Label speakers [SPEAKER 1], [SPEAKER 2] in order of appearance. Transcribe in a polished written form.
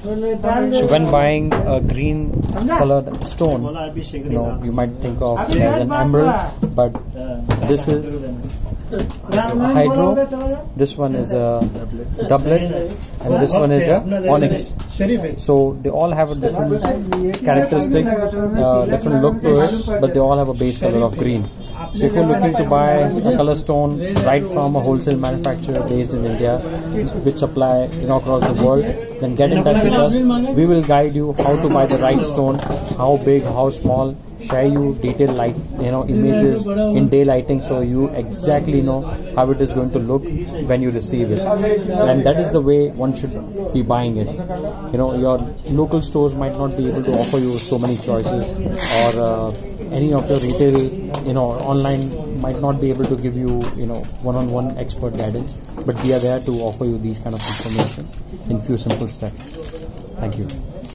[SPEAKER 1] So when buying a green colored stone, you might think of it as an emerald, but this is hydro, this one is a doublet, and this one is a onyx. So they all have a different characteristic, different look to it, but they all have a base color of green. So if you're looking to buy a color stone right from a wholesale manufacturer based in India, which supply across the world, then get in touch with us. We will guide you how to buy the right stone, how big, how small, share you detailed light images in daylighting, so you exactly know how it is going to look when you receive it. And that is the way one should be buying it. Your local stores might not be able to offer you so many choices, or any of your retail online might not be able to give you one-on-one expert guidance, but we are there to offer you these kind of information in few simple steps. Thank you.